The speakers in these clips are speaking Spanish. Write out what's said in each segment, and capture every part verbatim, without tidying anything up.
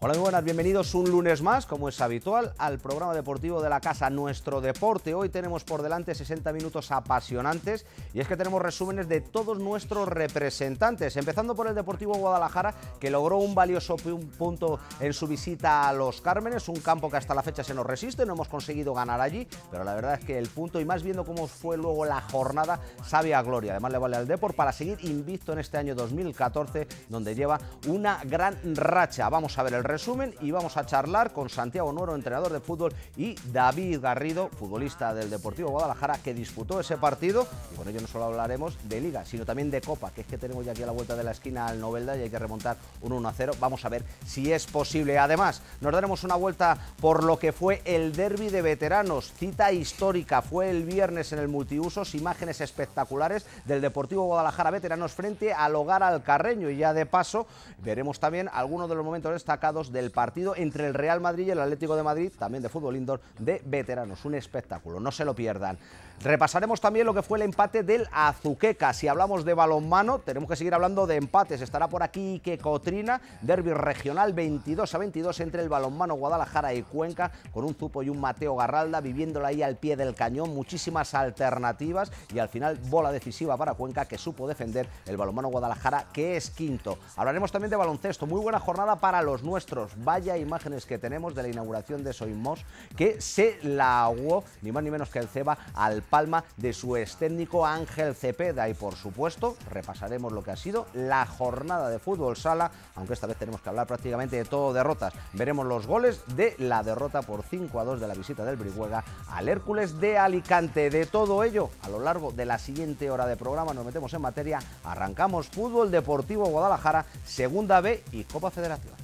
Hola, muy buenas, bienvenidos un lunes más, como es habitual, al programa deportivo de la casa, Nuestro Deporte. Hoy tenemos por delante sesenta minutos apasionantes y es que tenemos resúmenes de todos nuestros representantes, empezando por el Deportivo Guadalajara, que logró un valioso punto en su visita a Los Cármenes, un campo que hasta la fecha se nos resiste, no hemos conseguido ganar allí, pero la verdad es que el punto, y más viendo cómo fue luego la jornada, sabe a gloria. Además le vale al Depor para seguir invicto en este año dos mil catorce, donde lleva una gran racha. Vamos a ver el resumen y vamos a charlar con Santiago Nuero, entrenador de fútbol, y David Garrido, futbolista del Deportivo Guadalajara, que disputó ese partido, y con ello no solo hablaremos de Liga, sino también de Copa, que es que tenemos ya aquí a la vuelta de la esquina al Novelda y hay que remontar un uno a cero, vamos a ver si es posible. Además, nos daremos una vuelta por lo que fue el derbi de veteranos, cita histórica, fue el viernes en el multiusos, imágenes espectaculares del Deportivo Guadalajara veteranos frente al Hogar Alcarreño, y ya de paso veremos también algunos de los momentos destacados del partido entre el Real Madrid y el Atlético de Madrid, también de fútbol indoor de veteranos, un espectáculo, no se lo pierdan. Repasaremos también lo que fue el empate del Azuqueca. Si hablamos de balonmano, tenemos que seguir hablando de empates. Estará por aquí Ike Cotrina, derbi regional veintidós a veintidós entre el balonmano Guadalajara y Cuenca, con un Zupo y un Mateo Garralda viviéndola ahí al pie del cañón, muchísimas alternativas y al final bola decisiva para Cuenca, que supo defender el balonmano Guadalajara, que es quinto. Hablaremos también de baloncesto, muy buena jornada para los nuestros. Vaya imágenes que tenemos de la inauguración de Soimos, que se la aguó ni más ni menos que el Ceba al palma de su ex técnico Ángel Cepeda. Y por supuesto repasaremos lo que ha sido la jornada de fútbol sala, aunque esta vez tenemos que hablar prácticamente de todo derrotas. Veremos los goles de la derrota por cinco a dos de la visita del Brihuega al Hércules de Alicante. De todo ello, a lo largo de la siguiente hora de programa nos metemos en materia. Arrancamos Fútbol Deportivo Guadalajara, Segunda B y Copa Federación.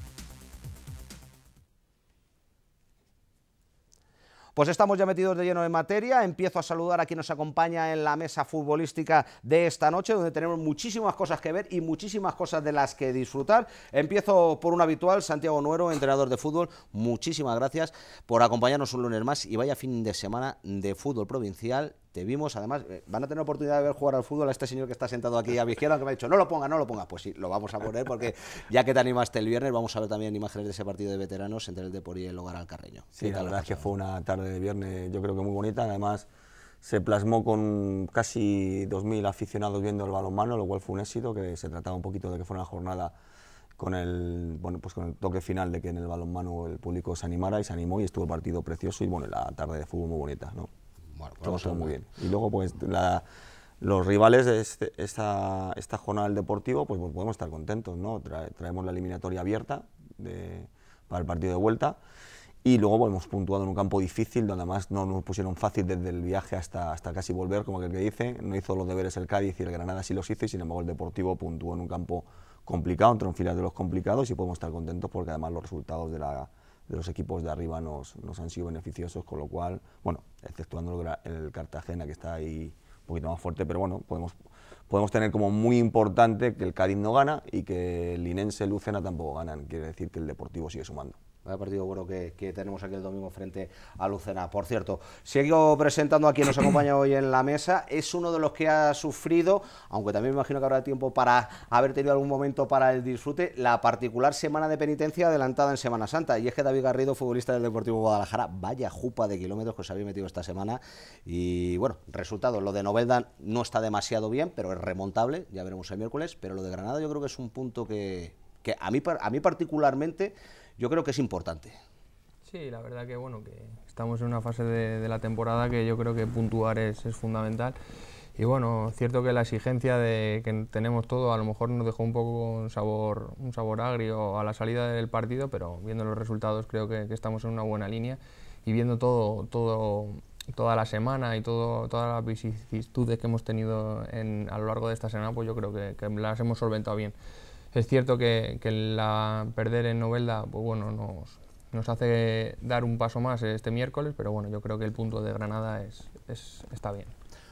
Pues estamos ya metidos de lleno en materia. Empiezo a saludar a quien nos acompaña en la mesa futbolística de esta noche, donde tenemos muchísimas cosas que ver y muchísimas cosas de las que disfrutar. Empiezo por un habitual, Santiago Nuero, entrenador de fútbol. Muchísimas gracias por acompañarnos un lunes más y vaya fin de semana de fútbol provincial. Te vimos, además, eh, van a tener oportunidad de ver jugar al fútbol a este señor que está sentado aquí a mi izquierda, que me ha dicho, no lo ponga, no lo ponga. Pues sí, lo vamos a poner porque ya que te animaste el viernes, vamos a ver también imágenes de ese partido de veteranos entre el Depor y el Hogar Alcarreño. Sí, la verdad es que fue una tarde de viernes, yo creo que muy bonita. Además, se plasmó con casi dos mil aficionados viendo el balonmano, lo cual fue un éxito, que se trataba un poquito de que fuera una jornada con el, bueno, pues con el toque final de que en el balonmano el público se animara, y se animó y estuvo el partido precioso y bueno, la tarde de fútbol muy bonita, ¿no? Bueno, todo, todo muy bien. Y luego pues la, los rivales de este, esta, esta jornada del Deportivo, pues, pues podemos estar contentos, ¿no? Trae, traemos la eliminatoria abierta de, para el partido de vuelta, y luego pues, hemos puntuado en un campo difícil, donde además no nos pusieron fácil desde el viaje hasta, hasta casi volver, como aquel que dice. No hizo los deberes el Cádiz y el Granada sí los hizo, y sin embargo el Deportivo puntuó en un campo complicado, entre un filas de los complicados, y podemos estar contentos porque además los resultados de la de los equipos de arriba nos, nos han sido beneficiosos, con lo cual, bueno, exceptuando el Cartagena, que está ahí un poquito más fuerte, pero bueno, podemos, podemos tener como muy importante que el Cádiz no gana y que el Linense y el Lucena tampoco ganan, quiere decir que el Deportivo sigue sumando. Vaya partido bueno que, que tenemos aquí el domingo frente a Lucena. Por cierto, sigo presentando a quien nos acompaña hoy en la mesa. Es uno de los que ha sufrido, aunque también me imagino que habrá tiempo para haber tenido algún momento para el disfrute, la particular semana de penitencia adelantada en Semana Santa. Y es que David Garrido, futbolista del Deportivo Guadalajara, vaya jupa de kilómetros que os habéis metido esta semana. Y bueno, resultado, lo de Novelda no está demasiado bien, pero es remontable, ya veremos el miércoles. Pero lo de Granada yo creo que es un punto que, que a mí, a mí particularmente yo creo que es importante. Sí, la verdad que bueno, que estamos en una fase de, de la temporada que yo creo que puntuar es, es fundamental. Y bueno, cierto que la exigencia de que tenemos todo a lo mejor nos dejó un poco un sabor, un sabor agrio a la salida del partido, pero viendo los resultados creo que, que estamos en una buena línea, y viendo todo, todo, toda la semana y todo, todas las vicisitudes que hemos tenido en, a lo largo de esta semana, pues yo creo que, que las hemos solventado bien. Es cierto que, que la perder en Novelda, pues bueno, nos, nos hace dar un paso más este miércoles, pero bueno, yo creo que el punto de Granada es, es, está bien.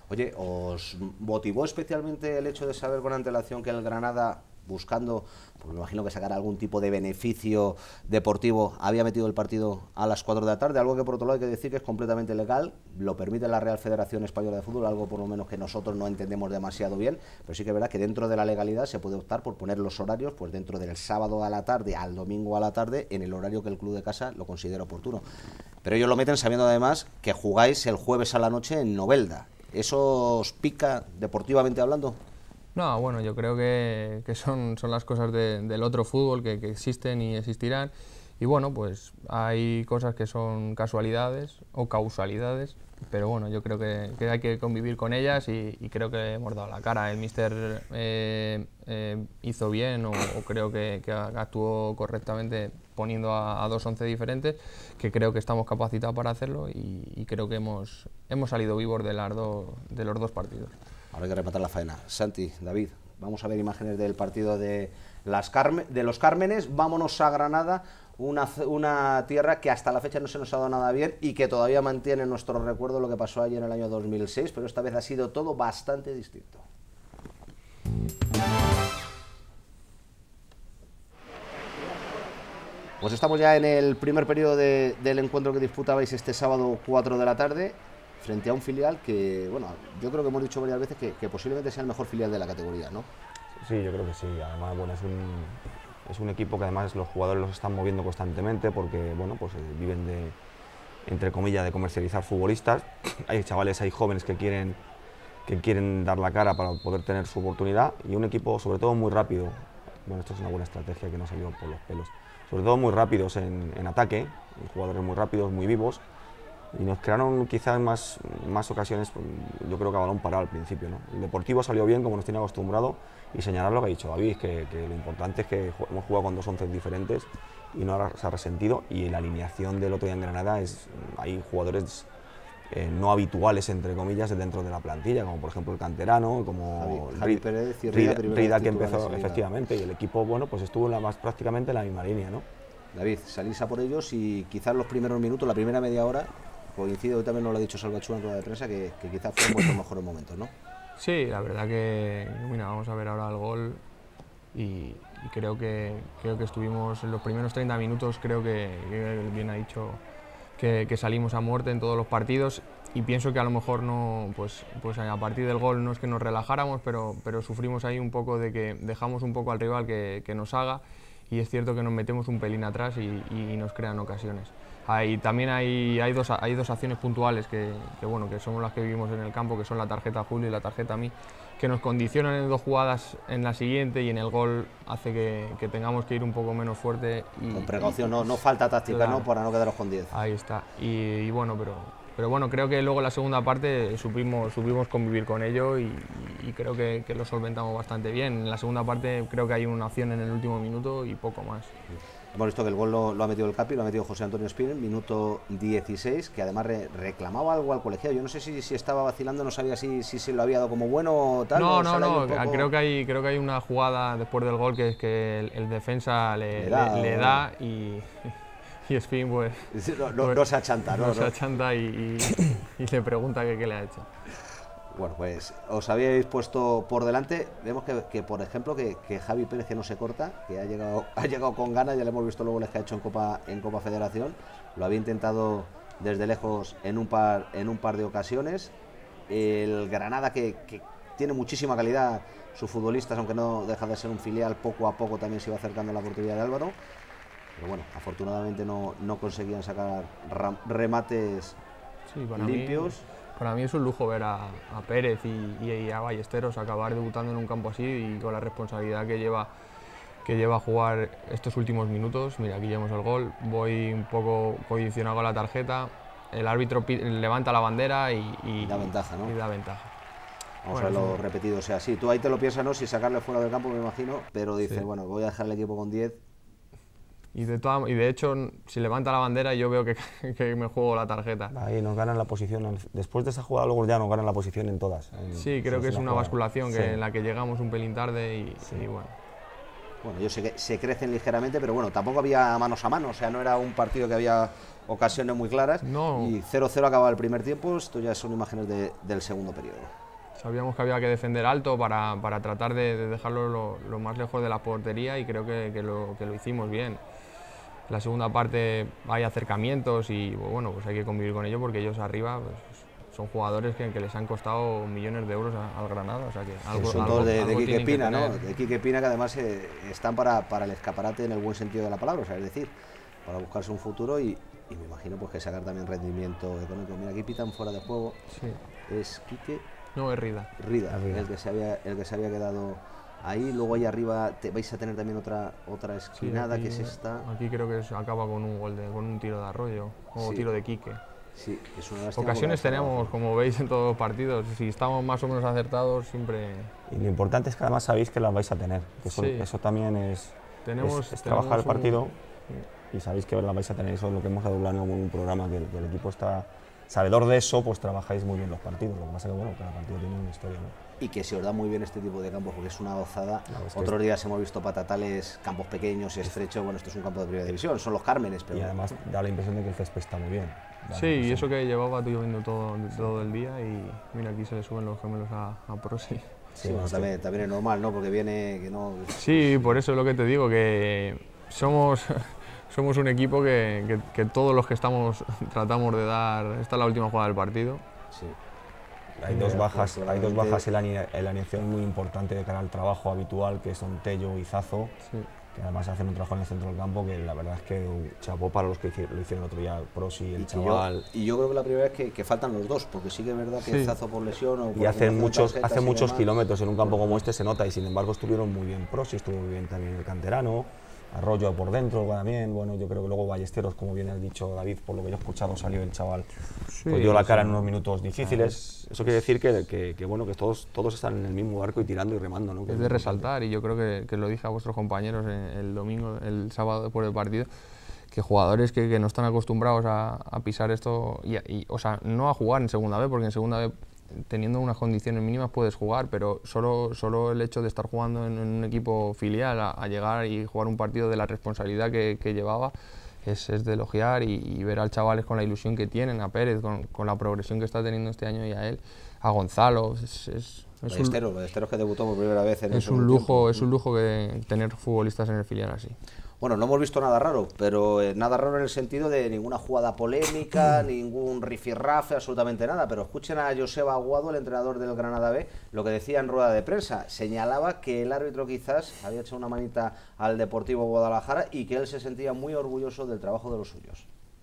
Oye, ¿os motivó especialmente el hecho de saber con antelación que el Granada, buscando, pues me imagino que sacar algún tipo de beneficio deportivo, había metido el partido a las cuatro de la tarde? Algo que por otro lado hay que decir que es completamente legal, lo permite la Real Federación Española de Fútbol, algo por lo menos que nosotros no entendemos demasiado bien, pero sí que es verdad que dentro de la legalidad se puede optar por poner los horarios pues dentro del sábado a la tarde al domingo a la tarde, en el horario que el club de casa lo considera oportuno. Pero ellos lo meten sabiendo además que jugáis el jueves a la noche en Novelda. ¿Eso os pica deportivamente hablando? No, bueno, yo creo que, que son, son las cosas de, del otro fútbol que, que existen y existirán. Y bueno, pues hay cosas que son casualidades o causalidades, pero bueno, yo creo que, que hay que convivir con ellas y, y creo que hemos dado la cara. El míster eh, eh, hizo bien o, o creo que, que actuó correctamente poniendo a, a dos once diferentes, que creo que estamos capacitados para hacerlo y, y creo que hemos, hemos salido vivos de, las do, de los dos partidos. Ahora hay que rematar la faena. Santi, David, vamos a ver imágenes del partido de, las Carmen, de los Cármenes. Vámonos a Granada, una, una tierra que hasta la fecha no se nos ha dado nada bien y que todavía mantiene en nuestro recuerdo lo que pasó allí en el año dos mil seis, pero esta vez ha sido todo bastante distinto. Pues estamos ya en el primer periodo de, del encuentro que disputabais este sábado cuatro de la tarde. Frente a un filial que, bueno, yo creo que hemos dicho varias veces que, que posiblemente sea el mejor filial de la categoría, ¿no? Sí, yo creo que sí. Además, bueno, es un, es un equipo que además los jugadores los están moviendo constantemente porque, bueno, pues eh, viven de, entre comillas, de comercializar futbolistas. Hay chavales, hay jóvenes que quieren, que quieren dar la cara para poder tener su oportunidad y un equipo, sobre todo, muy rápido. Bueno, esto es una buena estrategia que no salió por los pelos. Sobre todo muy rápidos en, en ataque, jugadores muy rápidos, muy vivos. Y nos crearon quizás más, más ocasiones, yo creo que a balón parado al principio, ¿no? El Deportivo salió bien, como nos tiene acostumbrado, y señalar lo que ha dicho David, que, que lo importante es que hemos jugado con dos once diferentes y no se ha resentido, y la alineación del otro día en Granada, es, hay jugadores eh, no habituales, entre comillas, dentro de la plantilla, como por ejemplo el canterano, como Javi, Javi Pérez y Rida, Rida, Rida que empezó, efectivamente, y el equipo, bueno, pues estuvo en la más, prácticamente en la misma línea, ¿no? David, salís a por ellos y quizás los primeros minutos, la primera media hora, coincide, hoy también nos lo ha dicho Salvatierra en rueda de prensa, que, que quizás fueron vuestros mejores momentos, ¿no? Sí, la verdad que, mira, vamos a ver ahora el gol y, y creo que creo que estuvimos en los primeros treinta minutos, creo que, que bien ha dicho, que, que salimos a muerte en todos los partidos y pienso que a lo mejor no, pues, pues a partir del gol no es que nos relajáramos, pero, pero sufrimos ahí un poco de que dejamos un poco al rival que, que nos haga y es cierto que nos metemos un pelín atrás y, y nos crean ocasiones. Hay, también hay, hay, dos, hay dos acciones puntuales que, que, bueno, que somos las que vivimos en el campo, que son la tarjeta a Julio y la tarjeta a mí, que nos condicionan en dos jugadas en la siguiente y en el gol hace que, que tengamos que ir un poco menos fuerte. Y, con precaución, y, no, no falta táctica, claro, ¿no? Para no quedaros con diez. Ahí está. Y, y bueno, pero, pero bueno, creo que luego en la segunda parte supimos, supimos convivir con ello y, y creo que, que lo solventamos bastante bien. En la segunda parte creo que hay una acción en el último minuto y poco más. Hemos visto que el gol lo, lo ha metido el Capi, lo ha metido José Antonio Espín, minuto dieciséis, que además re, reclamaba algo al colegiado. Yo no sé si, si estaba vacilando, no sabía si, si se lo había dado como bueno o tal. No, o no, no, poco... creo, que hay, creo que hay una jugada después del gol que es que el, el defensa le, le da, le, le da y, y Espín pues no, no, pues, no se achanta. No, no, no. se achanta y, y, y le pregunta qué le ha hecho. Bueno, pues os habíais puesto por delante. Vemos que, que por ejemplo, que, que Javi Pérez, que no se corta, que ha llegado, ha llegado con ganas, ya le hemos visto los goles que ha hecho en Copa, en Copa Federación. Lo había intentado desde lejos en un par, en un par de ocasiones. El Granada, que, que tiene muchísima calidad, sus futbolistas, aunque no deja de ser un filial, poco a poco también se iba acercando a la portería de Álvaro. Pero bueno, afortunadamente no, no conseguían sacar remates sí, para limpios. Mí... Para mí es un lujo ver a, a Pérez y, y a Ballesteros acabar debutando en un campo así y con la responsabilidad que lleva, que lleva a jugar estos últimos minutos. Mira, aquí llevamos el gol, voy un poco condicionado con la tarjeta, el árbitro levanta la bandera y, y, y da ventaja, ¿no? Y da ventaja. Vamos bueno, a verlo sí. repetido, o sea, sí, tú ahí te lo piensas, ¿no? Si sacarle fuera del campo, me imagino, pero dices, sí. bueno, voy a dejar el equipo con diez. Y de, toda, y de hecho, si levanta la bandera, yo veo que, que me juego la tarjeta. Ahí nos ganan la posición. Después de esa jugada, luego ya nos ganan la posición en todas. En, sí, creo que es una jugada. basculación que, sí. en la que llegamos un pelín tarde y, sí. y bueno. bueno, yo sé que se crecen ligeramente, pero bueno, tampoco había manos a mano, o sea, no era un partido que había ocasiones muy claras. No. Y cero cero acababa el primer tiempo, esto ya son imágenes de, del segundo periodo. Sabíamos que había que defender alto para, para tratar de, de dejarlo lo, lo más lejos de la portería y creo que, que, lo, que lo hicimos bien. En la segunda parte hay acercamientos y bueno, pues hay que convivir con ellos porque ellos arriba pues, son jugadores que, que les han costado millones de euros a, al Granada. O sea que algo, son algo, todos de, algo de Quique Pina, ¿no? tener. De Quique Pina, que además eh, están para, para el escaparate en el buen sentido de la palabra, o sea, es decir, para buscarse un futuro y, y me imagino pues que sacar también rendimiento económico. Mira, aquí pitan fuera de juego, Sí. es Quique No, es Rida. Rida, Rida. El, que se había, el que se había quedado ahí. Luego ahí arriba te, vais a tener también otra otra Sí, esquinada, aquí, que es esta. Aquí creo que se acaba con un gol de, con un tiro de Arroyo o Sí. tiro de Quique. Sí, es una lástima Ocasiones porque tenemos, abajo. como veis en todos los partidos, si estamos más o menos acertados siempre Y lo importante es que además sabéis que las vais a tener, que eso, Sí. eso también es, tenemos, es, es trabajar el tenemos un- partido y sabéis que las vais a tener. Eso es lo que hemos hablado en un programa, que el, que el equipo está sabedor de eso, pues trabajáis muy bien los partidos. Lo que pasa es que bueno, cada partido tiene una historia, ¿no? Y que se os da muy bien este tipo de campos porque es una gozada. No, es que Otros es- días hemos visto patatales, campos pequeños, estrechos. Bueno, esto es un campo de primera división, son los Cármenes, pero Y además da la impresión de que el césped está muy bien. Da la Sí, y impresión. eso que llevaba lloviendo todo, todo el día y mira, aquí se le suben los gemelos a, a Prosi. sí, Sí, bueno, es que- también, también es normal, ¿no? Porque viene que no. Sí, por eso es lo que te digo, que somos, somos un equipo que, que- que todos los que estamos tratamos de dar. Esta es la última jugada del partido. Sí. Hay dos Eh, bajas, hay dos afortunadamente- bajas en la, aline- en la alineación muy importante de cara al trabajo habitual, que son Tello y Zazo, Sí. que además hacen un trabajo en el centro del campo que la verdad es que un chapó para los que hici- lo hicieron el otro día, Prosi, Y, el que yo, chaval. y yo creo que la primera vez que, que faltan los dos, porque sí que es verdad que Sí. Zazo por lesión o por Y hacen acumulación de muchos, tarjetas hacen y muchos demás. kilómetros en un campo como este, se nota, y sin embargo estuvieron muy bien Prosi, estuvo muy bien también el canterano, Arroyo por dentro también. Bueno, yo creo que luego Ballesteros, como bien has dicho David, por lo que yo he escuchado, salió el chaval, Sí, pues dio la sí. cara en unos minutos difíciles. Eso quiere decir que, que, que, bueno, que todos, todos están en el mismo barco y tirando y remando, ¿no? Que Es de resaltar y yo creo que, que lo dije a vuestros compañeros en- el domingo, el sábado después del partido, que jugadores que, que no están acostumbrados a, a pisar esto, y, y, o sea, no a jugar en segunda vez, porque en segunda vez teniendo unas condiciones mínimas puedes jugar, pero solo, solo el hecho de estar jugando en, en un equipo filial, a, a llegar y jugar un partido de la responsabilidad que, que llevaba, es, es de elogiar y, y ver al chavales con la ilusión que tienen, a Pérez, con, con la progresión que está teniendo este año y a él, a Gonzalo, es, es, es un, Ballesteros, Ballesteros que debutó por primera vez en el es un segundo lujo, tiempo. es un lujo que tener futbolistas en el filial así. Bueno, no hemos visto nada raro, pero eh, nada raro en el sentido de ninguna jugada polémica, ningún rifirrafe, absolutamente nada. Pero escuchen a Joseba Aguado, el entrenador del Granada B, lo que decía en rueda de prensa. Señalaba que el árbitro quizás había hecho una manita al Deportivo Guadalajara y que él se sentía muy orgulloso del trabajo de los suyos.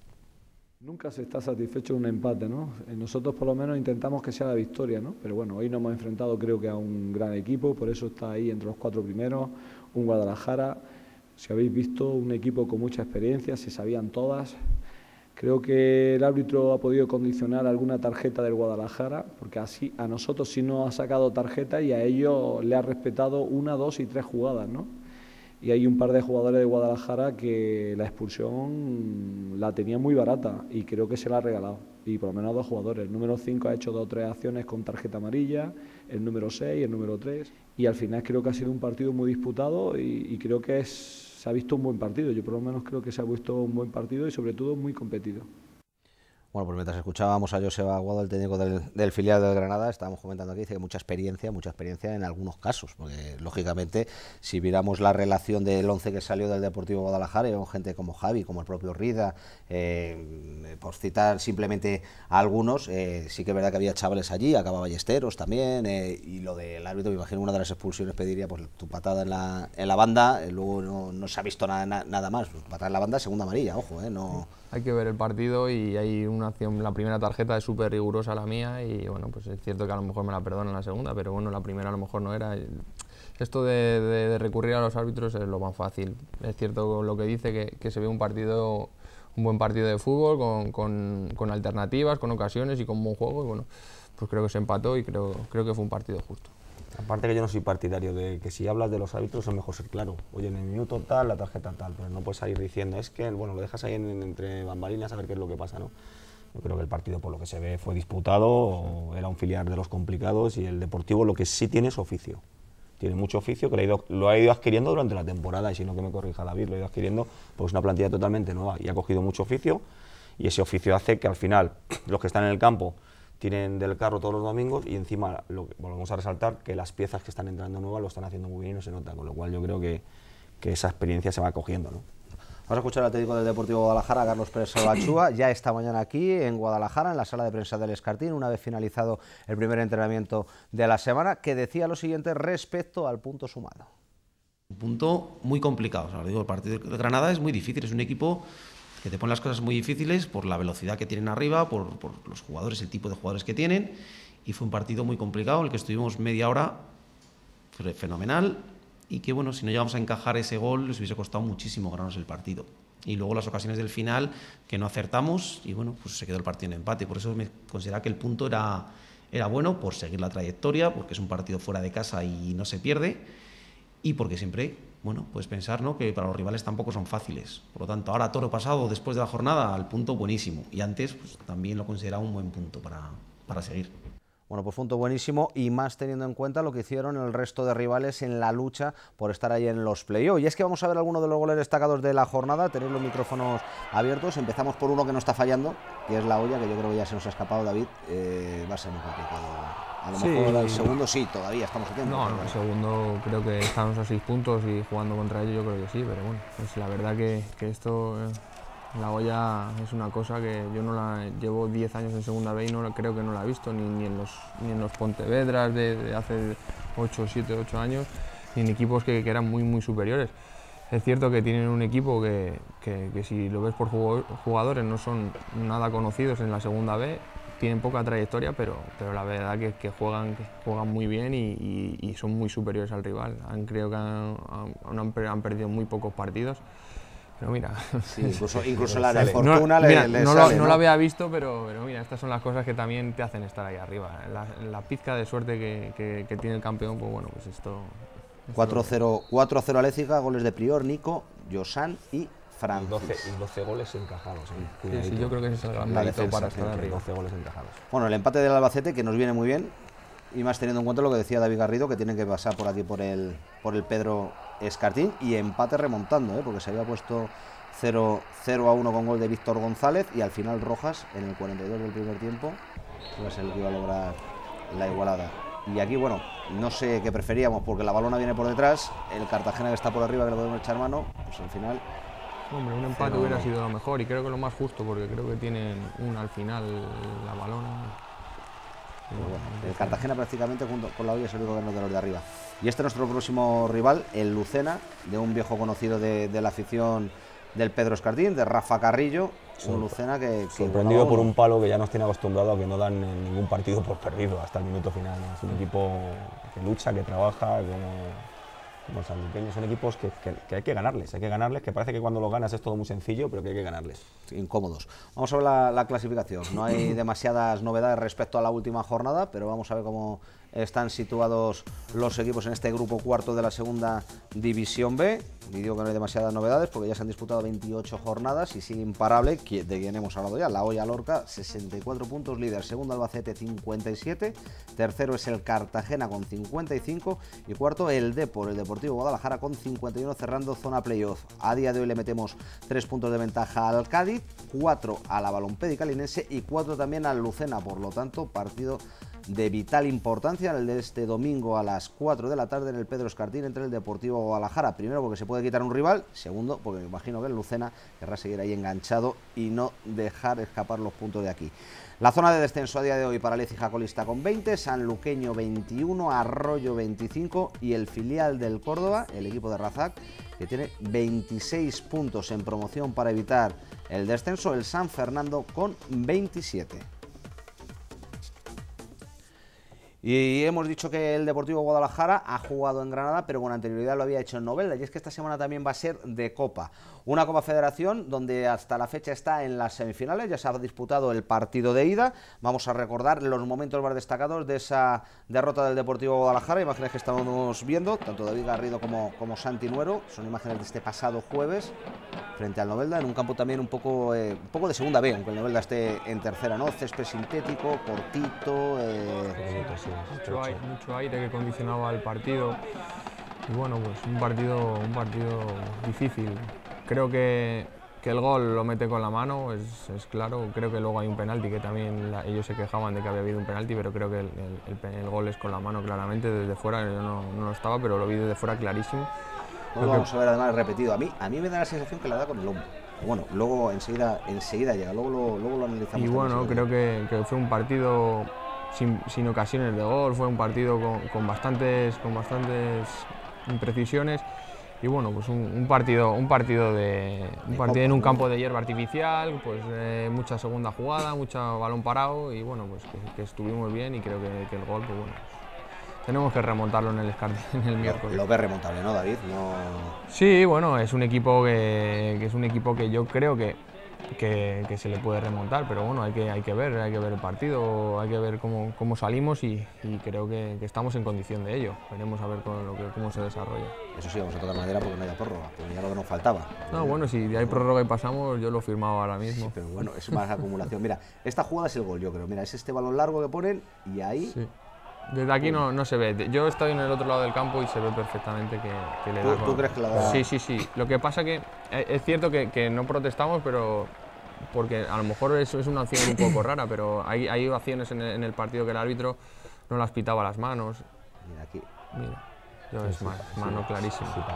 Nunca se está satisfecho de un empate, ¿no? Eh, Nosotros por lo menos intentamos que sea la victoria, ¿no? Pero bueno, hoy nos hemos enfrentado creo que a un gran equipo, por eso está ahí entre los cuatro primeros, un Guadalajara. Si habéis visto, un equipo con mucha experiencia, se sabían todas. Creo que el árbitro ha podido condicionar alguna tarjeta del Guadalajara, porque así a nosotros sí nos ha sacado tarjeta y a ellos le ha respetado una, dos y tres jugadas, ¿no? Y hay un par de jugadores de Guadalajara que la expulsión la tenía muy barata y creo que se la ha regalado. Y por lo menos dos jugadores. El número cinco ha hecho dos o tres acciones con tarjeta amarilla, el número seis, el número tres. Y al final creo que ha sido un partido muy disputado y, y creo que es, se ha visto un buen partido. Yo por lo menos creo que se ha visto un buen partido y sobre todo muy competido. Bueno, pues mientras escuchábamos a Joseba Aguado, el técnico del, del filial del Granada, estábamos comentando aquí, dice que mucha experiencia, mucha experiencia en algunos casos, porque lógicamente si viéramos la relación del once que salió del Deportivo Guadalajara, con gente como Javi, como el propio Rida, eh, por citar simplemente a algunos, eh, sí que es verdad que había chavales allí, acaba Ballesteros también, eh, y lo del árbitro, me imagino una de las expulsiones pediría pues tu patada en la, en la banda, eh, luego no, no se ha visto nada, na, nada más, pues, patada en la banda, segunda amarilla, ojo, eh, no... Hay que ver el partido y hay una acción, la primera tarjeta es súper rigurosa la mía y bueno, pues es cierto que a lo mejor me la perdonan la segunda, pero bueno, la primera a lo mejor no era. Esto de, de, de recurrir a los árbitros es lo más fácil. Es cierto lo que dice, que, que se ve un partido, un buen partido de fútbol con, con, con alternativas, con ocasiones y con buen juego y bueno, pues creo que se empató y creo, creo que fue un partido justo. Aparte que yo no soy partidario de que si hablas de los árbitros es mejor ser claro. Oye, en el minuto tal, la tarjeta tal, pero no puedes salir diciendo, es que, bueno, lo dejas ahí en, entre bambalinas a ver qué es lo que pasa, ¿no? Yo creo que el partido, por lo que se ve, fue disputado, era un filial de los complicados y el Deportivo lo que sí tiene es oficio. tiene mucho oficio, que lo ha, ido, lo ha ido adquiriendo durante la temporada, y si no que me corrija David, lo ha ido adquiriendo, pues es una plantilla totalmente nueva y ha cogido mucho oficio, y ese oficio hace que al final los que están en el campo tienen del carro todos los domingos, y encima lo que volvemos a resaltar que las piezas que están entrando nuevas lo están haciendo muy bien y no se nota, con lo cual yo creo que, que esa experiencia se va cogiendo, ¿no? Vamos a escuchar al técnico del Deportivo Guadalajara, Carlos Pérez Salvatúa, ya esta mañana aquí en Guadalajara, en la sala de prensa del Escartín, una vez finalizado el primer entrenamiento de la semana, que decía lo siguiente respecto al punto sumado. Un punto muy complicado, o sea, digo, el partido de Granada es muy difícil, es un equipo que te pone las cosas muy difíciles por la velocidad que tienen arriba, por, por los jugadores, el tipo de jugadores que tienen, y fue un partido muy complicado, en el que estuvimos media hora fenomenal, y que bueno, si no llegamos a encajar ese gol, les hubiese costado muchísimo ganarnos el partido. Y luego las ocasiones del final, que no acertamos, y bueno, pues se quedó el partido en empate. Por eso me consideraba que el punto era, era bueno, por seguir la trayectoria, porque es un partido fuera de casa y no se pierde, y porque siempre, bueno, pues pensar, ¿no?, que para los rivales tampoco son fáciles. Por lo tanto, ahora toro pasado, después de la jornada, al punto buenísimo. Y antes, pues también lo consideraba un buen punto para, para seguir. Bueno, pues punto buenísimo, y más teniendo en cuenta lo que hicieron el resto de rivales en la lucha por estar ahí en los play-offs. Y es que vamos a ver algunos de los goles destacados de la jornada. Tenéis los micrófonos abiertos. Empezamos por uno que no está fallando, que es La Hoya, que yo creo que ya se nos ha escapado, David. Eh, va a ser muy complicado. A lo Sí. mejor el segundo sí, todavía estamos a tiempo. No, no, el segundo creo que estamos a seis puntos y jugando contra ellos yo creo que sí, pero bueno, pues la verdad que, que esto, eh, La Hoya es una cosa que yo no la llevo diez años en segunda B y no creo que no la he visto, ni, ni, en, los, ni en los Pontevedras de, de hace ocho, siete, ocho años, ni en equipos que, que eran muy, muy superiores. Es cierto que tienen un equipo que, que, que si lo ves por jugadores no son nada conocidos en la segunda B, tienen poca trayectoria, pero, pero la verdad que, que, juegan, que juegan muy bien y, y, y son muy superiores al rival. Han, creo que han, han, han perdido muy pocos partidos, pero mira... Sí, incluso, incluso la de Fortuna no, le, mira, le no, sale, lo, no ¿no? lo había visto, pero, pero mira, estas son las cosas que también te hacen estar ahí arriba. La, la pizca de suerte que, que, que tiene el campeón, pues bueno, pues esto... cuatro cero a Lécija, goles de Prior, Nico, Josan y Francis. Y doce goles encajados. ¿eh? Sí, sí, yo creo que ese es el gran La mérito defensa, para estar sí, arriba. doce goles encajados. Bueno, el empate del Albacete, que nos viene muy bien, y más teniendo en cuenta lo que decía David Garrido, que tienen que pasar por aquí por el, por el Pedro Escartín, y empate remontando, ¿eh? Porque se había puesto cero a uno con gol de Víctor González, y al final Rojas, en el cuarenta y dos del primer tiempo, iba a ser el que iba a lograr la igualada. Y aquí, bueno, no sé qué preferíamos, porque la balona viene por detrás, el Cartagena que está por arriba, que le podemos echar mano, pues al final... Hombre, un empate Pero... hubiera sido lo mejor, y creo que lo más justo, porque creo que tienen una al final, la balona. Bueno, el Cartagena prácticamente junto con La Hoya es el único que nos de los de arriba. Y este es nuestro próximo rival, el Lucena, de un viejo conocido de, de la afición del Pedro Escartín, de Rafa Carrillo, un Lucena que... que sorprendido bueno, por un palo que ya nos tiene acostumbrado a que no dan ningún partido por perdido hasta el minuto final, ¿no? Es un equipo que lucha, que trabaja, como... como los sanluqueños, son equipos que, que, que hay que ganarles, hay que ganarles, que parece que cuando lo ganas es todo muy sencillo, pero que hay que ganarles. Incómodos. Vamos a ver la, la clasificación. No hay demasiadas novedades respecto a la última jornada, pero vamos a ver cómo están situados los equipos en este grupo cuarto de la segunda división B. Y digo que no hay demasiadas novedades porque ya se han disputado veintiocho jornadas y sigue imparable, de quien hemos hablado ya, La Hoya Lorca, sesenta y cuatro puntos, líder. Segundo Albacete, cincuenta y siete. Tercero es el Cartagena con cincuenta y cinco. Y cuarto el Depor, el Deportivo Guadalajara con cincuenta y uno, cerrando zona playoff. A día de hoy le metemos tres puntos de ventaja al Cádiz, cuatro a la Balompédica Linense y cuatro también al Lucena. Por lo tanto, partido de vital importancia el de este domingo a las cuatro de la tarde en el Pedro Escartín entre el Deportivo Guadalajara. Primero porque se puede quitar un rival, segundo porque me imagino que el Lucena querrá seguir ahí enganchado y no dejar escapar los puntos de aquí. La zona de descenso a día de hoy para Lécija colista con veinte, Sanluqueño veintiuno, Arroyo veinticinco y el filial del Córdoba, el equipo de Razac, que tiene veintiséis puntos en promoción para evitar el descenso, el San Fernando con veintisiete. Y hemos dicho que el Deportivo Guadalajara ha jugado en Granada, pero con anterioridad lo había hecho en Novelda, y es que esta semana también va a ser de Copa. Una Copa Federación donde hasta la fecha está en las semifinales, ya se ha disputado el partido de ida. Vamos a recordar los momentos más destacados de esa derrota del Deportivo Guadalajara, imágenes que estamos viendo, tanto David Garrido como, como Santi Nuero, son imágenes de este pasado jueves. frente al Novelda, en un campo también un poco, eh, un poco de segunda B, aunque el Novelda esté en tercera, ¿no? Césped sintético, cortito. Eh... Mucho, aire, mucho aire que condicionaba el partido. Y bueno, pues un partido, un partido difícil. Creo que, que el gol lo mete con la mano, es, es claro. Creo que luego hay un penalti, que también la, ellos se quejaban de que había habido un penalti, pero creo que el, el, el, el gol es con la mano claramente, desde fuera. Yo no, no lo estaba, pero lo vi desde fuera clarísimo. Lo vamos que... a ver además repetido. A mí, a mí me da la sensación que la da con el hombro. Bueno, luego enseguida, enseguida llega, luego lo, luego lo analizamos. Y bueno, creo que, que fue un partido sin, sin ocasiones de gol, fue un partido con, con, bastantes, con bastantes imprecisiones. Y bueno, pues un, un partido, un partido, de, un partido en un campo de hierba artificial, pues eh, mucha segunda jugada, mucho balón parado y bueno, pues que, que estuvimos bien y creo que, que el gol, pues bueno, tenemos que remontarlo en el, en el miércoles. Lo ves remontable, ¿no, David? No... Sí, bueno, es un equipo que, que es un equipo que yo creo que, que, que se le puede remontar, pero bueno, hay que, hay que ver, hay que ver el partido, hay que ver cómo, cómo salimos y, y creo que, que estamos en condición de ello. Veremos a ver con lo que, cómo se desarrolla. Eso sí, vamos a tocar madera porque no haya prórroga, porque ya lo que nos faltaba. No, bueno, si hay prórroga y pasamos, yo lo firmaba ahora mismo. Sí, pero bueno, es más acumulación. Mira, esta jugada es el gol, yo creo. Mira, es este balón largo que ponen y ahí... Sí. Desde aquí no, no se ve. Yo estoy en el otro lado del campo y se ve perfectamente que, que le da. ¿Tú, ¿Tú crees que la da? Sí, sí, sí. Lo que pasa que es cierto que, que no protestamos, pero porque a lo mejor eso es una acción un poco rara, pero hay, hay acciones en el, en el partido que el árbitro no las pitaba a las manos. Mira aquí. Mira, yo sí, es sí, mano, sí, mano clarísima. Sí,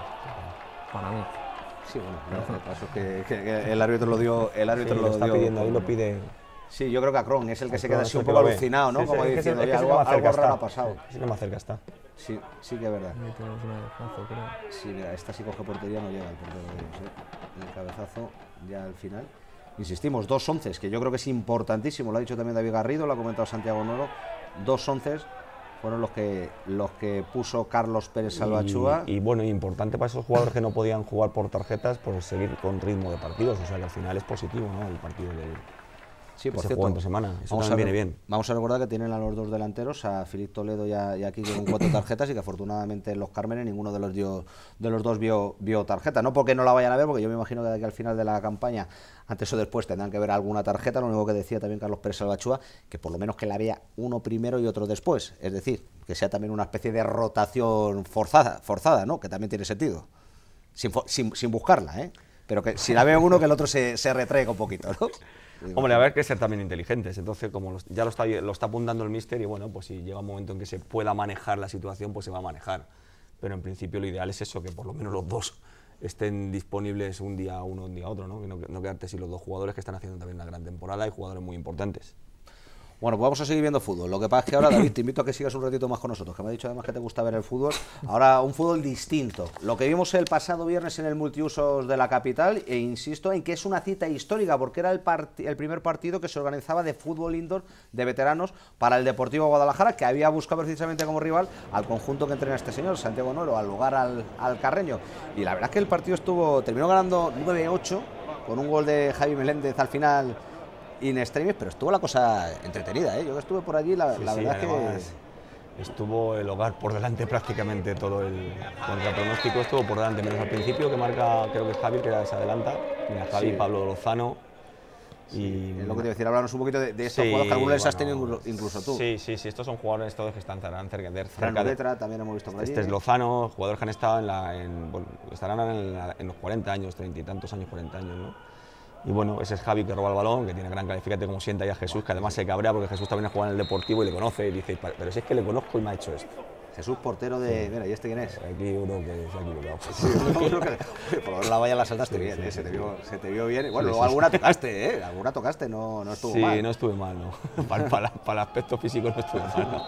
para mí. Sí, bueno, el caso es que, que, que el árbitro lo dio. El árbitro sí, lo, lo está dio, pidiendo, ahí lo pide. Sí, yo creo que Acron es el que Acron se queda así un es poco alucinado, ¿no? Sí, sí, como es diciendo, que ya, es algo, algo raro ha está. pasado. Sí que más cerca está. Sí, sí que es verdad. Ahí tenemos un cabezazo, creo. Sí, mira, esta sí coge portería, no llega el portero de ellos, ¿eh? El cabezazo ya al final. Insistimos, dos onces, que yo creo que es importantísimo, lo ha dicho también David Garrido, lo ha comentado Santiago Nuero, dos onces fueron los que los que puso Carlos Pérez Salvatxúa. Y, y bueno, importante para esos jugadores que no podían jugar por tarjetas, por seguir con ritmo de partidos, o sea que al final es positivo, ¿no? El partido del... Sí, por se cierto, juega entre semana, eso vamos también a, viene bien. Vamos a recordar que tienen a los dos delanteros, a Filipe Toledo y a, y a Quique con cuatro tarjetas y que afortunadamente en los Cármenes ninguno de los, dio, de los dos vio, vio tarjeta. No porque no la vayan a ver, porque yo me imagino que de aquí al final de la campaña, antes o después, tendrán que ver alguna tarjeta. Lo único que decía también Carlos Pérez Salvatxúa, que por lo menos que la vea uno primero y otro después. Es decir, que sea también una especie de rotación forzada, forzada, ¿no? Que también tiene sentido. Sin, sin, sin buscarla, ¿eh? Pero que si la ve uno, que el otro se, se retraiga un poquito, ¿no? Hombre, a ver, que ser también inteligentes. Entonces, como los, ya lo está, lo está apuntando el míster y bueno, pues si llega un momento en que se pueda manejar la situación, pues se va a manejar. Pero en principio lo ideal es eso, que por lo menos los dos estén disponibles un día uno, un día otro, ¿no? Que no, no quedarte sin los dos jugadores que están haciendo también una gran temporada y jugadores muy importantes. Bueno, pues vamos a seguir viendo fútbol. Lo que pasa es que ahora, David, te invito a que sigas un ratito más con nosotros, que me ha dicho además que te gusta ver el fútbol. Ahora un fútbol distinto. Lo que vimos el pasado viernes en el multiusos de la capital, e insisto en que es una cita histórica, porque era el, el primer partido que se organizaba de fútbol indoor de veteranos para el Deportivo Guadalajara, que había buscado precisamente como rival al conjunto que entrena este señor, Santiago Nuero, al lugar al, al Carreño. Y la verdad es que el partido estuvo terminó ganando nueve ocho, con un gol de Javi Meléndez al final in extremis, pero estuvo la cosa entretenida, ¿eh? Yo que estuve por allí, la, sí, la sí, verdad además, que estuvo el hogar por delante prácticamente todo el contrapronóstico, estuvo por delante, menos al principio que marca, creo que es Javi, que se adelanta, mira, Javi, sí. Pablo Lozano. Sí, y es lo que te decía, hablarnos un poquito de, de estos sí, jugadores que algunos les has tenido incluso, incluso tú. Sí, sí, sí, estos son jugadores todos que están cerca, cerca, cerca de Letra, también hemos visto por allí. Este es Lozano, jugadores que han estado en la, en, bueno, estarán en, la, en los cuarenta años, treinta y tantos años, cuarenta años, ¿no? Y bueno, ese es Javi que roba el balón, que tiene gran calificante, como sienta ya Jesús, que además se cabrea porque Jesús también ha jugado en el Deportivo y le conoce y dice, pero si es que le conozco y me ha hecho esto. Jesús, portero de... Sí. Mira, ¿y este quién es? Aquí uno que se ha equivocado. Sí, uno que... Por lo menos la valla la saltaste sí, bien, sí, ¿eh? Se, te vio, se te vio bien. Bueno, sí, luego sí, alguna sí. tocaste, ¿eh? Alguna tocaste, no, no estuvo sí, mal. Sí, no estuve mal, no. Para, para, para el aspecto físico no estuve mal, ¿no?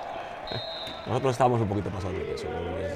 Nosotros estábamos un poquito pasados de peso,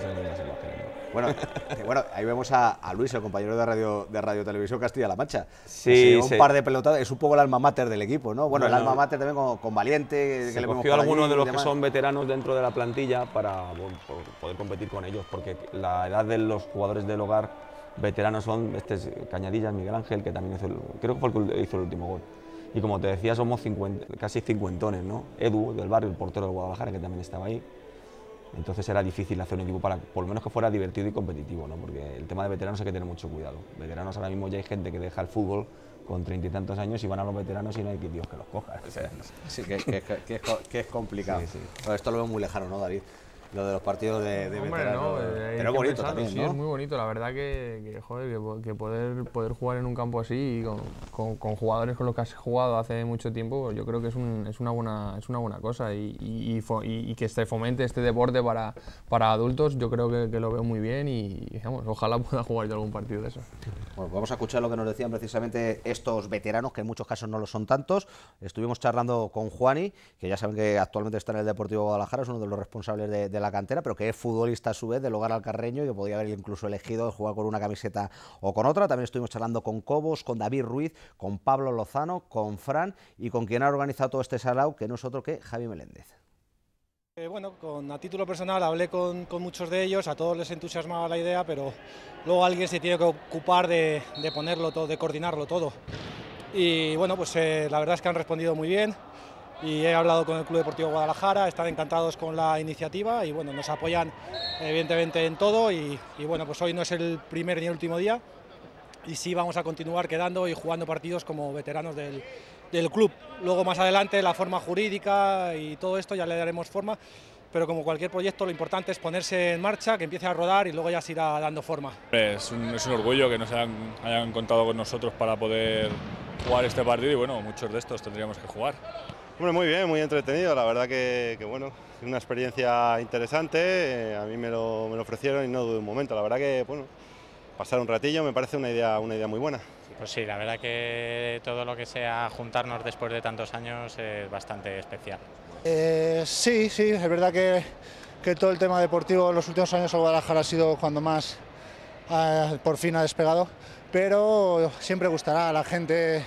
bueno, que bueno, ahí vemos a, a Luis, el compañero de Radio de Radio Televisión Castilla-La Mancha. Sí, un sí. par de pelotadas, es un poco el alma mater del equipo, ¿no? Bueno, bueno el alma mater también con, con Valiente. Se que le cogió algunos de los que son veteranos dentro de la plantilla para bueno, poder competir con ellos, porque la edad de los jugadores del hogar veteranos son este es Cañadillas, Miguel Ángel, que también hizo el, creo que fue el que hizo el último gol. Y como te decía, somos cincuenta, casi cincuentones, ¿no? Edu, del barrio, el portero del Guadalajara, que también estaba ahí. Entonces era difícil hacer un equipo para, por lo menos que fuera divertido y competitivo, ¿no? Porque el tema de veteranos hay que tener mucho cuidado. Veteranos ahora mismo ya hay gente que deja el fútbol con treinta y tantos años y van a los veteranos y no hay que Dios que los coja. O sea, sí, que, que, que, que, es, que es complicado. Sí, sí. Bueno, esto lo veo muy lejano, ¿no, David? Lo de los partidos de, de Hombre, veteranos. no, eh, pero es bonito pensarlo, también, sí, ¿no? es muy bonito, la verdad que, que joder, que, que poder, poder jugar en un campo así, con, con, con jugadores con los que has jugado hace mucho tiempo, yo creo que es, un, es, una, buena, es una buena cosa. Y, y, y, fo, y, y que se fomente este deporte para, para adultos, yo creo que, que lo veo muy bien y, digamos, ojalá pueda jugar yo algún partido de eso. Bueno, vamos a escuchar lo que nos decían precisamente estos veteranos, que en muchos casos no lo son tantos. Estuvimos charlando con Juani, que ya saben que actualmente está en el Deportivo Guadalajara, es uno de los responsables de, de la cantera, pero que es futbolista a su vez del Hogar Alcarreño y que podía haber incluso elegido jugar con una camiseta o con otra. También estuvimos charlando con Cobos, con David Ruiz, con Pablo Lozano, con Fran y con quien ha organizado todo este sarao, que no es otro que Javi Meléndez. Eh, bueno, con, a título personal hablé con, con muchos de ellos, a todos les entusiasmaba la idea, pero luego alguien se tiene que ocupar de, de ponerlo todo, de coordinarlo todo. Y bueno, pues eh, la verdad es que han respondido muy bien. Y he hablado con el Club Deportivo Guadalajara, están encantados con la iniciativa y bueno, nos apoyan evidentemente en todo y, y bueno, pues hoy no es el primer ni el último día y sí vamos a continuar quedando y jugando partidos como veteranos del, del club. Luego más adelante la forma jurídica y todo esto ya le daremos forma, pero como cualquier proyecto lo importante es ponerse en marcha, que empiece a rodar y luego ya se irá dando forma. Es un, es un orgullo que nos hayan, hayan contado con nosotros para poder jugar este partido y bueno, muchos de estos tendríamos que jugar. Bueno, muy bien, muy entretenido, la verdad que, que bueno, es una experiencia interesante, eh, a mí me lo, me lo ofrecieron y no dudé un momento, la verdad que bueno, pasar un ratillo me parece una idea, una idea muy buena. Pues sí, la verdad que todo lo que sea juntarnos después de tantos años es bastante especial. Eh, sí, sí, es verdad que, que todo el tema deportivo en los últimos años en Guadalajara ha sido cuando más eh, por fin ha despegado, pero siempre gustará a la gente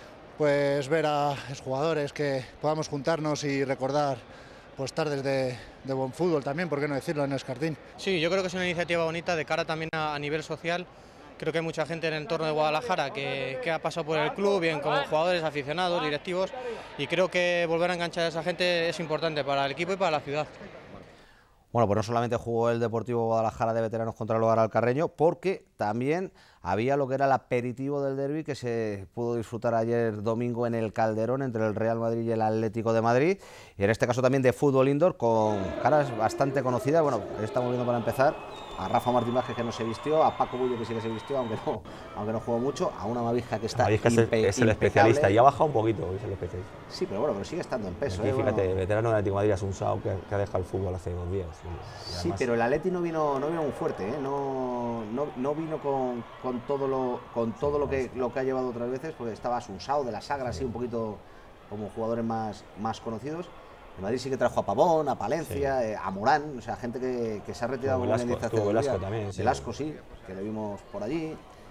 pues ver a los jugadores, que podamos juntarnos y recordar pues tardes de, de buen fútbol también, por qué no decirlo, en Escartín. Sí, yo creo que es una iniciativa bonita de cara también a, a nivel social. Creo que hay mucha gente en el entorno de Guadalajara que, que ha pasado por el club, bien como jugadores, aficionados, directivos, y creo que volver a enganchar a esa gente es importante para el equipo y para la ciudad. Bueno, pues no solamente jugó el Deportivo Guadalajara de veteranos contra el Hogar Alcarreño, porque también había lo que era el aperitivo del derbi que se pudo disfrutar ayer domingo en el Calderón entre el Real Madrid y el Atlético de Madrid, y en este caso también de fútbol indoor con caras bastante conocidas. Bueno, estamos viendo para empezar a Rafa Martín Vázquez, que no se vistió, a Paco Bullo, que sí que se vistió, aunque no, aunque no jugó mucho, a una Mavisca que está Mavisca es, el, es el especialista y ha bajado un poquito, es el especialista. Sí, pero bueno, pero sigue estando en peso. Aquí, ¿eh? Fíjate, bueno. veterano del Atlético de Madrid, Asunsao, que, que ha dejado el fútbol hace dos días. Y, y sí, además, pero el Atleti no vino, no vino muy fuerte, ¿eh? no, no, no vino con, con todo, lo, con todo lo, que, lo que ha llevado otras veces, porque estaba Asunsao de la Sagra, sí. así un poquito como jugadores más, más conocidos. El Madrid sí que trajo a Pavón, a Palencia, sí. eh, a Morán, o sea, gente que, que se ha retirado con Velasco, Velasco, estuvo Velasco también. Sí. Velasco sí, que lo vimos por allí.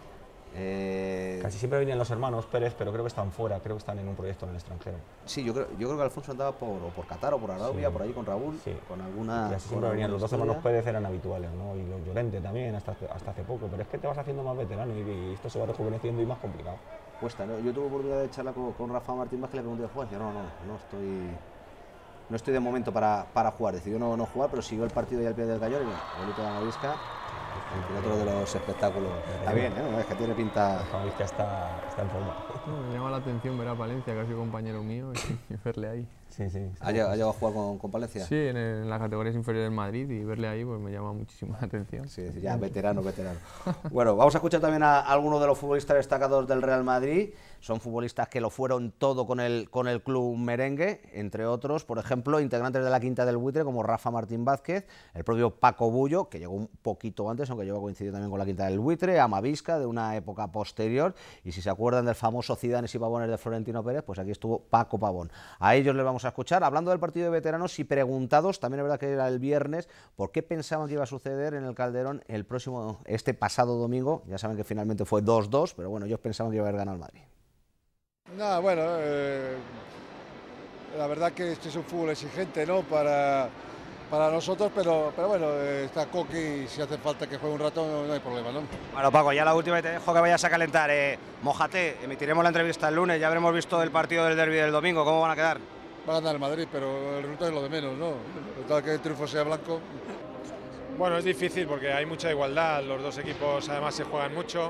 Eh... Casi siempre venían los hermanos Pérez, pero creo que están fuera, creo que están en un proyecto en el extranjero. Sí, yo creo, yo creo que Alfonso andaba por, por Qatar o por Arabia, sí. por allí con Raúl, sí. con alguna... Y así siempre venían, los dos hermanos Pérez eran habituales, ¿no? Y los Llorente también, hasta, hasta hace poco, pero es que te vas haciendo más veterano y, y esto se va rejuveneciendo y más complicado. Cuesta, ¿no? Yo tuve oportunidad de charlar con, con Rafa Martín Vázquez, le pregunté, Juan, yo no, no, no estoy... No estoy de momento para, para jugar, decidió no, no jugar, pero siguió el partido y al pie del cañón y bueno, bonito de Mavisca, otro de los espectáculos. Está bien, ¿eh? Es que tiene pinta... Mavisca está, está en forma. No, me llama la atención ver a Palencia, que ha sido compañero mío, y, y verle ahí. Sí, sí. ¿Ha llegado a jugar con, con Palencia? Sí, en, el, en las categorías inferiores del Madrid, y verle ahí pues me llama muchísimo la atención. Sí, ya veterano, veterano. Bueno, vamos a escuchar también a algunos de los futbolistas destacados del Real Madrid. Son futbolistas que lo fueron todo con el, con el club merengue, entre otros, por ejemplo, integrantes de la Quinta del Buitre, como Rafa Martín Vázquez, el propio Paco Bullo, que llegó un poquito antes, aunque llegó a coincidir también con la Quinta del Buitre, a Mavisca, de una época posterior, y si se acuerdan del famoso Zidanes y Pavones de Florentino Pérez, pues aquí estuvo Paco Pavón. A ellos les vamos a escuchar, hablando del partido de veteranos y preguntados, también es verdad que era el viernes, por qué pensaban que iba a suceder en el Calderón el próximo, este pasado domingo. Ya saben que finalmente fue dos dos, pero bueno, ellos pensaban que iba a haber ganado el Madrid. Nada, bueno, eh, la verdad que este es un fútbol exigente, ¿no? Para, para nosotros, pero, pero bueno, eh, está Coqui y si hace falta que juegue un rato no, no hay problema, ¿no? Bueno, Paco, ya la última y te dejo que vayas a calentar. Eh, mójate, emitiremos la entrevista el lunes, ya habremos visto el partido del derbi del domingo, ¿cómo van a quedar? va a ganar el Madrid, pero el resultado es lo de menos, ¿no? Tal que el triunfo sea blanco. Bueno, es difícil porque hay mucha igualdad, los dos equipos además se juegan mucho.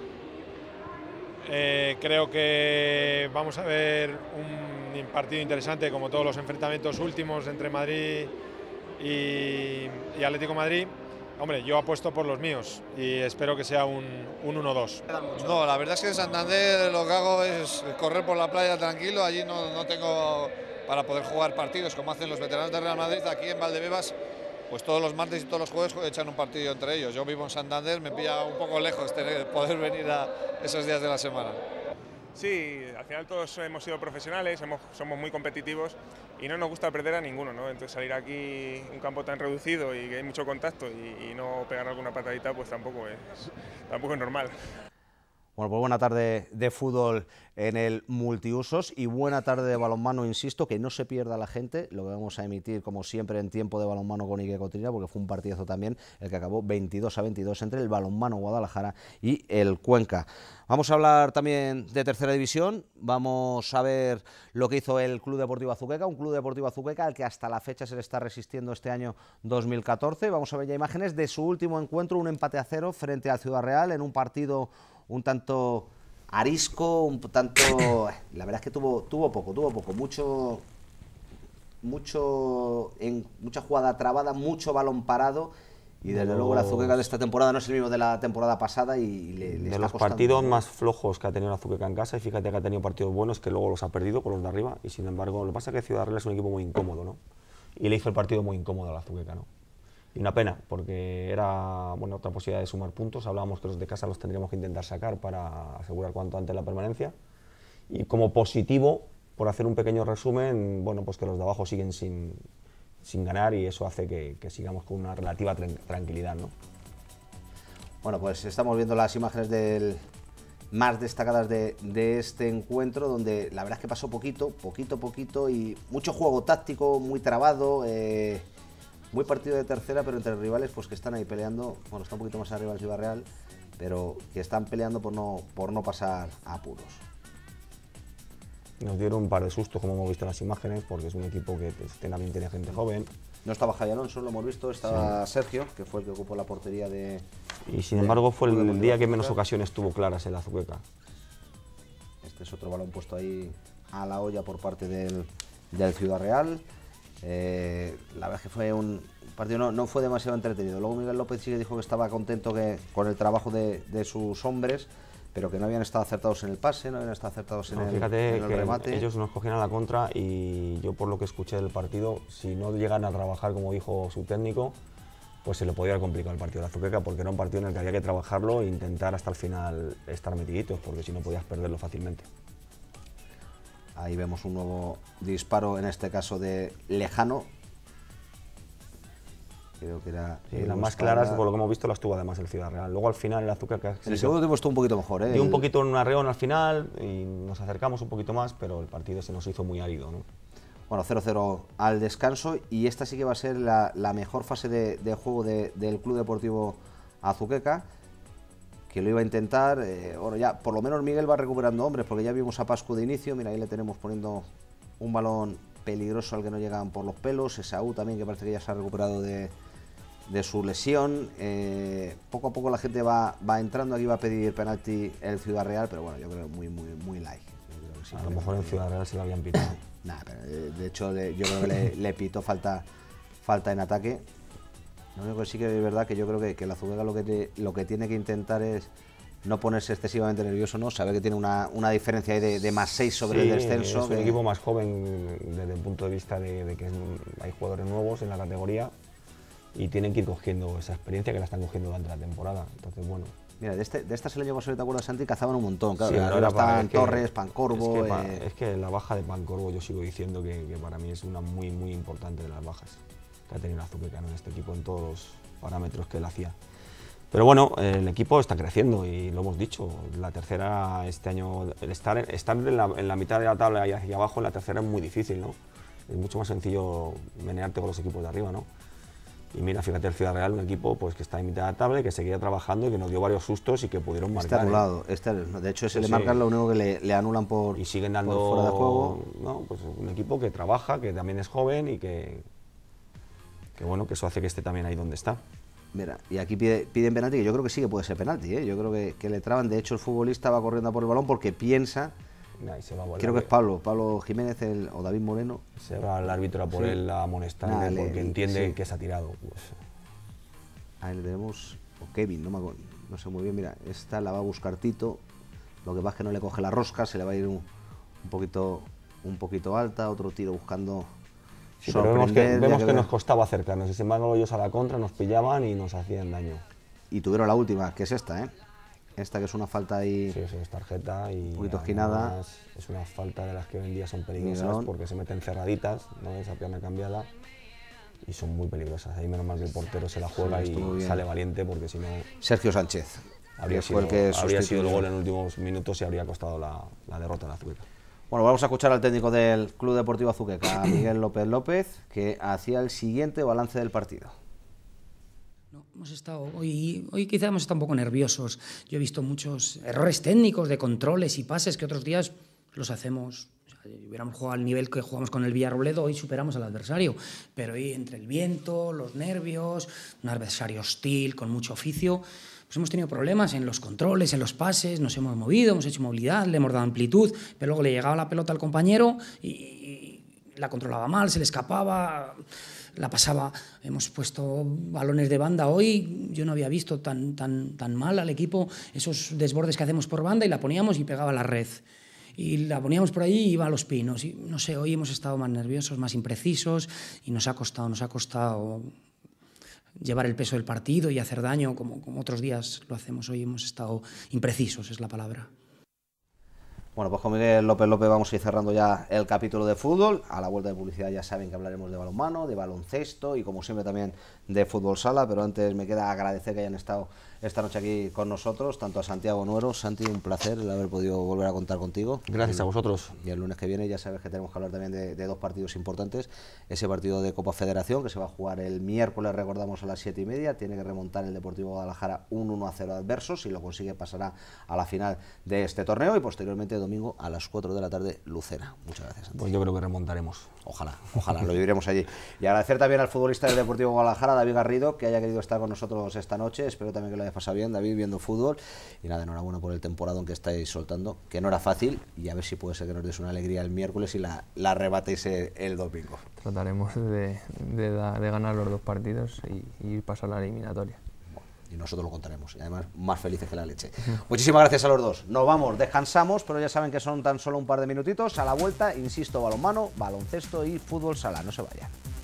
Eh, creo que vamos a ver un partido interesante como todos los enfrentamientos últimos entre Madrid y, y Atlético de Madrid. Hombre, yo apuesto por los míos y espero que sea un, un uno dos. No, la verdad es que en Santander lo que hago es correr por la playa tranquilo, allí no, no tengo para poder jugar partidos como hacen los veteranos de Real Madrid. Aquí en Valdebebas, pues todos los martes y todos los jueves echan un partido entre ellos. Yo vivo en Santander, me pilla un poco lejos tener, poder venir a esos días de la semana. Sí, al final todos hemos sido profesionales, hemos, somos muy competitivos y no nos gusta perder a ninguno, ¿no? Entonces salir aquí un campo tan reducido y que hay mucho contacto y, y no pegar alguna patadita, pues tampoco es, tampoco es normal. Bueno, pues buena tarde de fútbol en el multiusos y buena tarde de balonmano, insisto, que no se pierda la gente, lo que vamos a emitir como siempre en tiempo de balonmano con Iker Cotrina, porque fue un partidazo también, el que acabó veintidós a veintidós entre el Balonmano Guadalajara y el Cuenca. Vamos a hablar también de tercera división, vamos a ver lo que hizo el Club Deportivo Azuqueca, un Club Deportivo Azuqueca al que hasta la fecha se le está resistiendo este año dos mil catorce. Vamos a ver ya imágenes de su último encuentro, un empate a cero frente al Ciudad Real en un partido un tanto arisco, un tanto... La verdad es que tuvo, tuvo poco, tuvo poco, mucho, mucho en mucha jugada trabada, mucho balón parado y desde de luego el los... Azuqueca de esta temporada no es el mismo de la temporada pasada y le, le de está los costando. partidos más flojos que ha tenido el Azuqueca en casa, y fíjate que ha tenido partidos buenos que luego los ha perdido con los de arriba, y sin embargo lo que pasa es que Ciudad Real es un equipo muy incómodo, ¿no? Y le hizo el partido muy incómodo al Azuqueca, ¿no? Y una pena, porque era bueno, otra posibilidad de sumar puntos. Hablábamos que los de casa los tendríamos que intentar sacar para asegurar cuanto antes la permanencia. Y como positivo, por hacer un pequeño resumen, bueno, pues que los de abajo siguen sin, sin ganar y eso hace que, que sigamos con una relativa tranquilidad, ¿no? Bueno, pues estamos viendo las imágenes del más destacadas de, de este encuentro, donde la verdad es que pasó poquito, poquito, poquito y mucho juego táctico, muy trabado. Eh, Muy partido de tercera, pero entre rivales pues que están ahí peleando, bueno, está un poquito más arriba el Ciudad Real, pero que están peleando por no, por no pasar a apuros. Nos dieron un par de sustos, como hemos visto en las imágenes, porque es un equipo que también tiene gente joven. No estaba Javi Alonso, lo hemos visto, estaba sí. Sergio, que fue el que ocupó la portería de... Y sin de, embargo fue el, el día que menos ocasiones tuvo claras el Azuqueca. Este es otro balón puesto ahí a la olla por parte del, del Ciudad Real. Eh, la verdad es que fue un partido, no, no fue demasiado entretenido. Luego Miguel López sí que dijo que estaba contento que, con el trabajo de, de sus hombres, pero que no habían estado acertados en el pase, no habían estado acertados en, no, el, fíjate en el que remate. Ellos nos cogían a la contra y yo, por lo que escuché del partido, si no llegan a trabajar como dijo su técnico, pues se le podía complicar el partido de la Azuqueca, porque era un partido en el que había que trabajarlo e intentar hasta el final estar metiditos, porque si no podías perderlo fácilmente. Ahí vemos un nuevo disparo, en este caso de lejano. Creo que era... Sí, las más claras, por lo que hemos visto, las tuvo además el Ciudad Real. Luego al final el Azuqueca... En el segundo tiempo estuvo un poquito mejor, ¿eh? Dio un poquito en un arreón al final y nos acercamos un poquito más, pero el partido se nos hizo muy árido, ¿no? Bueno, cero cero al descanso, y esta sí que va a ser la, la mejor fase de, de juego de, del Club Deportivo Azuqueca, que lo iba a intentar. Eh, bueno, ya por lo menos Miguel va recuperando hombres, porque ya vimos a Pascu de inicio. Mira, ahí le tenemos poniendo un balón peligroso al que no llegan por los pelos. Esaú también, que parece que ya se ha recuperado de, de su lesión. Eh, poco a poco la gente va, va entrando. Aquí va a pedir penalti el Ciudad Real, pero bueno, yo creo muy, muy, muy light. Yo creo que sí, a lo mejor en Ciudad Real se lo habían pitado. Nah, pero de hecho le, yo creo que le, le pitó falta, falta en ataque. Lo único que sí que es verdad que yo creo que, que el Azuqueca lo que, te, lo que tiene que intentar es no ponerse excesivamente nervioso, ¿no? Saber que tiene una, una diferencia ahí de, de más seis sobre sí, el descenso. Es un que... equipo más joven desde el punto de vista de, de que es, hay jugadores nuevos en la categoría y tienen que ir cogiendo esa experiencia que la están cogiendo durante la temporada. Entonces, bueno. Mira, de, este, de esta se le llegó a ser, ¿te acuerdas, Santi? Cazaban un montón, claro. Sí, ahora estaban Torres, Pancorbo... Es que, eh... pa, es que la baja de Pancorbo yo sigo diciendo que, que para mí es una muy, muy importante de las bajas que ha tenido el Azuqueca en este equipo en todos los parámetros que él hacía. Pero bueno, el equipo está creciendo y lo hemos dicho, la tercera este año, el estar, estar en, la, en la mitad de la tabla y hacia abajo en la tercera es muy difícil, ¿no? Es mucho más sencillo menearte con los equipos de arriba, ¿no? Y mira, fíjate, el Ciudad Real, un equipo pues que está en mitad de tabla, que seguía trabajando y que nos dio varios sustos y que pudieron marcar. Está anulado, ¿eh? este, de hecho ese sí, le marcan sí. lo único que le, le anulan por, y siguen dando, por fuera de juego. ¿no? Pues un equipo que trabaja, que también es joven y que, que bueno, que eso hace que esté también ahí donde está. Mira, y aquí pide, piden penalti, que yo creo que sí que puede ser penalti, ¿eh? Yo creo que, que le traban, de hecho el futbolista va corriendo a por el balón porque piensa, nah, se va a creo que es Pablo, Pablo Jiménez el, o David Moreno. Se va el árbitro a por sí. él a amonestarle nah, porque le, entiende sí. que se ha tirado. Pues. Ahí le tenemos, o Kevin, no, me, no sé muy bien, mira, esta la va a buscar Tito, lo que pasa es que no le coge la rosca, se le va a ir un, un, poquito, un poquito alta, otro tiro buscando... Sí, pero vemos que, vemos que, que nos costaba acercarnos, y sin embargo ellos a la contra nos pillaban y nos hacían daño. Y tuvieron la última, que es esta, ¿eh? Esta que es una falta ahí... Sí, sí, es tarjeta y... Un poquito esquinada. Es una falta de las que hoy en día son peligrosas porque se meten cerraditas, ¿no? Esa pierna cambiada, y son muy peligrosas. Ahí menos mal que el portero se la juega sí, y sale valiente porque si no... Sergio Sánchez. Habría, sido, el, que habría sido el gol en los últimos minutos y habría costado la, la derrota en la Azteca. Bueno, vamos a escuchar al técnico del Club Deportivo Azuqueca, Miguel López López, que hacía el siguiente balance del partido. No, hemos estado, hoy, hoy quizá hemos estado un poco nerviosos. Yo he visto muchos errores técnicos de controles y pases que otros días los hacemos. O sea, si hubiéramos jugado al nivel que jugamos con el Villarrobledo, hoy superamos al adversario. Pero hoy, entre el viento, los nervios, un adversario hostil, con mucho oficio... Pues hemos tenido problemas en los controles, en los pases, nos hemos movido, hemos hecho movilidad, le hemos dado amplitud, pero luego le llegaba la pelota al compañero y, y la controlaba mal, se le escapaba, la pasaba. Hemos puesto balones de banda hoy, yo no había visto tan, tan, tan mal al equipo esos desbordes que hacemos por banda y la poníamos y pegaba a la red. Y la poníamos por ahí y iba a los pinos. Y, no sé, hoy hemos estado más nerviosos, más imprecisos y nos ha costado, nos ha costado... llevar el peso del partido y hacer daño como, como otros días lo hacemos. Hoy hemos estado imprecisos, es la palabra. Bueno, pues con Miguel López López vamos a ir cerrando ya el capítulo de fútbol. A la vuelta de publicidad ya saben que hablaremos de balonmano, de baloncesto y como siempre también de fútbol sala, pero antes me queda agradecer que hayan estado esta noche aquí con nosotros, tanto a Santiago Nuero. Santi, un placer el haber podido volver a contar contigo. Gracias a vosotros. Y el lunes que viene ya sabes que tenemos que hablar también de, de dos partidos importantes. Ese partido de Copa Federación que se va a jugar el miércoles, recordamos, a las siete y media. Tiene que remontar el Deportivo Guadalajara un uno a cero adverso. Si lo consigue pasará a la final de este torneo y posteriormente domingo a las cuatro de la tarde Lucena. Muchas gracias, Santi. Pues yo creo que remontaremos. Ojalá, ojalá, lo viviremos allí. Y agradecer también al futbolista del Deportivo Guadalajara, David Garrido, que haya querido estar con nosotros esta noche. Espero también que lo haya pasado bien, David, viendo fútbol. Y nada, enhorabuena por el temporadón que estáis soltando, que no era fácil, y a ver si puede ser que nos des una alegría el miércoles y la, la rebatéis el, el domingo. Trataremos de, de, de ganar los dos partidos y, y pasar la eliminatoria. Y nosotros lo contaremos, y además más felices que la leche. Muchísimas gracias a los dos. Nos vamos, descansamos, pero ya saben que son tan solo un par de minutitos. A la vuelta, insisto, balonmano, baloncesto y fútbol sala. No se vayan.